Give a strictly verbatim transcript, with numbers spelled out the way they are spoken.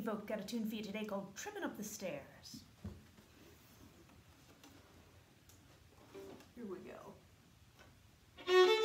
Folk got a tune for you today called Tripping Up the Stairs. Here we go.